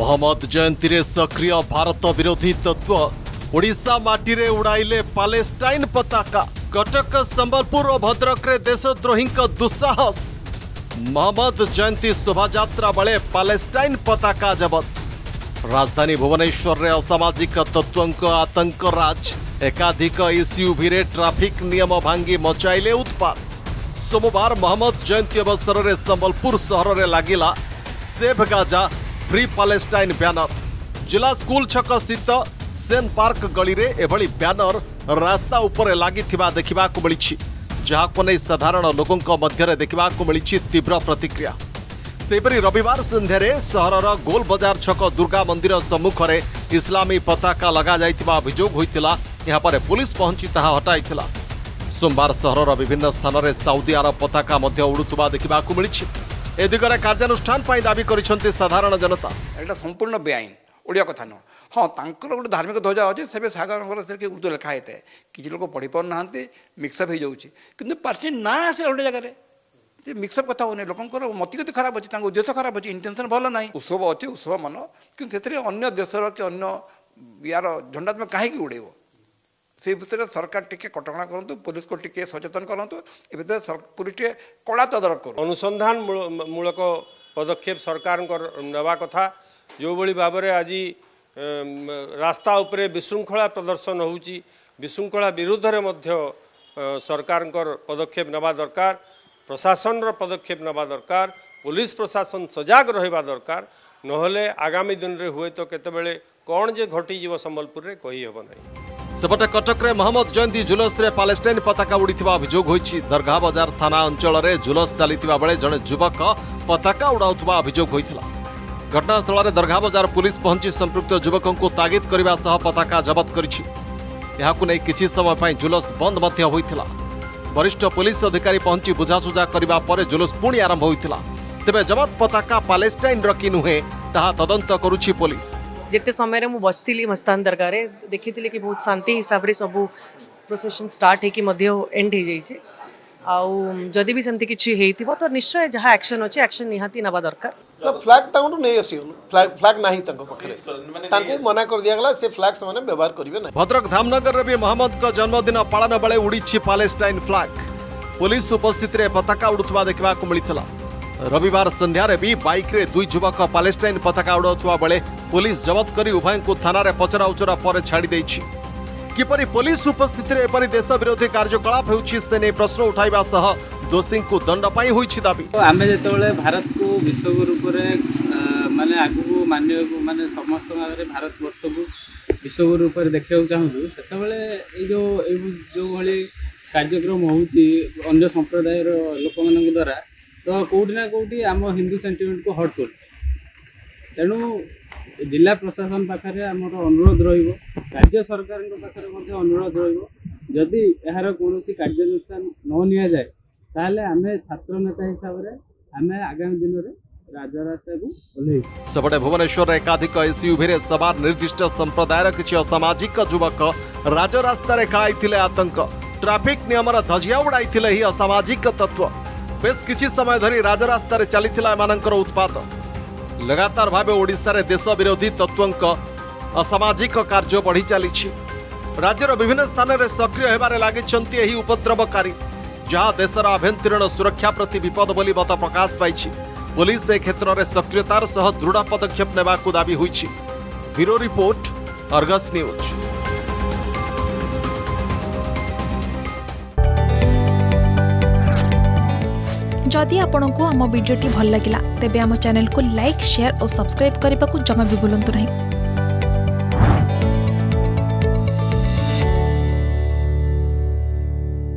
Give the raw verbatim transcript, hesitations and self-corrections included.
मोहम्मद जयंती रे सक्रिय भारत विरोधी तत्व ओडिशा माटी रे उड़ाइले पालेस्टाइन पताका। कटक संबलपुर और भद्रक रे देशद्रोही दुस्साहस। मोहम्मद जयंती शोभायात्रा बेले पालेस्टाइन पताका जबत। राजधानी भुवनेश्वर रे असामाजिक तत्वों आतंक राज। एकाधिक एसयूवी रे ट्राफिक नियम भांगी मचाइले उत्पात। सोमवार मोहम्मद जयंती अवसर में संबलपुर सहर में लगिला save Gaza free Palestine banner. जिला स्कूल छक स्थित सेन पार्क गली रे एभली बैनर रास्ता उपर लागिथिबा देखिबाकु मिलिछि, जहाको नै साधारण लोकंक मध्यरे देखिबाकु मिलिछि तीव्र प्रतिक्रिया। सेपरी रविवार संध्यारे सहरर गोल बाजार छक दुर्गा मंदिर सम्मुख में इस्लामी पताका लगा जाइतिबा अभियोग होइतिला। यहाँ पर पुलिस पहुंची ताहा हटाइतिला। सोमवार सहरर विभिन्न स्थान में साउदी अरब पताका मध्य उड़ुतुबा देखिबाकु मिलिछि। ए दिगरे कार्यानुष्ठान पाई दाबी करिसेंति साधारण जनता। एटा संपूर्ण बेआईन ओडिया कथा न। हाँ तांकर गोटे धार्मिक ध्वजा अच्छे से सागर से उर्दू लिखा है किसी लोग पढ़ी पार ना मिक्सअप हो जाऊँगी कि पार्टी ना आसे गोटे जगह मिक्सअप कथा होने लोकंर मतिगति खराब अच्छे उद्देश्य खराब अच्छे इंटेंशन भल ना। उत्सव अच्छे उत्सव मन कि अन्य देशर कि अन्य यार झंडा तुम कहीं उड़ेब से भितर सरकार टिके कटकणा करूँ, पुलिस को टिके सचेतन करूँ, ए भर पुलिस टे कड़ा तदारक करूँ। अनुसंधान मूलक पदक्षेप सरकार नेवा कथा। जो भली भाव में आज रास्ता उपरे विशृंखला प्रदर्शन होउची, विशृंखला विरुद्ध रे मध्य सरकार पदक्षेप नेवा दरकार, प्रशासन पदक्षेप नेवा दरकार, पुलिस प्रशासन सजाग रहिबा दरकार। नहले आगामी दिन रे हुए तो केतेबेले कौन जे घटी जीव संबलपुर रे कही हेब नहीं। सेपटे कटक रे मोहम्मद जयंती जुलूस रे पालेस्टाइन पताका उड़ीथिबा अभियोग होइछि। दरगाह बाजार थाना अंचल रे जुलूस चलीथिबा बेले जणे युवक पताका उड़ाउथबा अभियोग होइथिला। घटनास्थल में दरगाह बाजार पुलिस पहुंची संपृक्त युवकों को तागिद करने सह पताका जबत करिछि। एहाकु नै किछि समय पई जुलूस बंद मध्य होइथिला। वरिष्ठ पुलिस अधिकारी पहुंची बुझासुझा करबा परे जुलूस पुणी आरंभ होइथिला। तेबे जबत पताका पालेस्टाइन रकी नुहे ताहा तदंत करुछि पुलिस। जिते समय मु बसती मस्तान दरगाह देखी कि बहुत शांति हिसाब से सब प्रोसेसन स्टार्ट होगी एंड हो जाइए। आउ जदि भी सेमती किछि हेइथिबो तो निश्चय जहाँ एक्शन अच्छे एक्शन निहाती नवा दरकार। फ्लैग तांटू नहीं आसीगल फ्लैग फ्लैग नाही तांको पखरे तांको मना कर दिया गला से फ्लैग से माने व्यवहार करिवे ना। भद्रक धामनगर रे भी मोहम्मद का जन्मदिन पालन बेले उड़ीछि पालेस्टाइन फ्लैग। पुलिस उपस्थित रे पताका उड़ुथबा देखबा को मिलितला। रविवार संध्या रे भी बाइक रे दुई युवक पालेस्टाइन पताका उड़ाउथबा बेले पुलिस जबत करी उभय को थाना रे पचरा उचरा पर छाड़ी दैछि। किपरि पुलिस उपस्थित रे एपरि देश विरोधी कार्यकलाप होउछि से नै प्रश्न उठाइबा सह दोषी को दंड पाई होइछि दाबी। आमे जेतबेले भारत को विश्वगुरु रे माने आगु मान्य माने समस्त भागरे भारत वर्ष को विश्वगुरु रे देखियो चाहू सेतबेले ए जो ए जो भली कार्यक्रम होउछि अन्य संप्रदाय रो लोक मानन द्वारा तो कोठी ना कोठी आम हिंदू सेंटिमेंट को हर्ट कर। तेणु जिला प्रशासन पाखे आमर अनुरोध रहिबो, राज्य सरकार पाखे मध्य अनुरोध रहिबो जदि एहार कोनोसी कार्यानुष्ठान न निया जाए ताहले आमे छात्र नेता हिसाब रे आमे आगामी दिन रे राजरास्ता को ओल्हे। सेपटे भुवनेश्वर एकाधिक एसयूवी रे सवार निर्दिष्ट संप्रदायर किछि असामाजिक युवक राजरास्ता रे खेलाइथिले आतंक। ट्राफिक नियमर धजिया उड़ाइथिले ही असामाजिक तत्व। बेस किछि समय धरी राजरास्ता रे चलिथिला एमानकर उत्पात। लगातार भाव ओडिशा रे देश विरोधी तत्वों असामाजिक कार्य बढ़ी चली। राज्यर विभिन्न स्थान में सक्रिय होबारे लागिछन्ति एही उपद्रवकारी, जहाँ देशर आभ्यंतरीण सुरक्षा प्रति विपद बोली मत प्रकाश पाइछि। पुलिस ए क्षेत्र में सक्रियतार सह दृढ़ पदक्षेप नेबाकु दाबी होइछि। Bureau report, Argus news. जदि आपंक आम भिडी भल लगा तेब आम चैनल को लाइक शेयर और सब्सक्राइब करने को जमा भी भूलु नहीं।